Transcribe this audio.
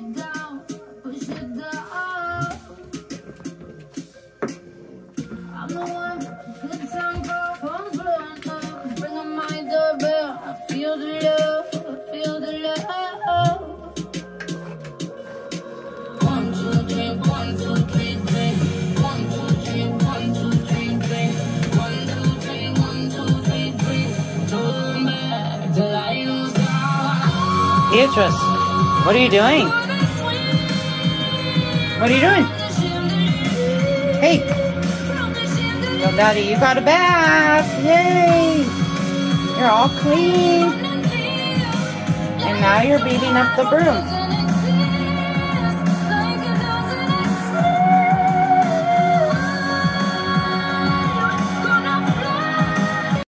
Beatrice, what are you doing? What are you doing? Hey! So Daddy, you got a bath! Yay! You're all clean. And now you're beating up the broom.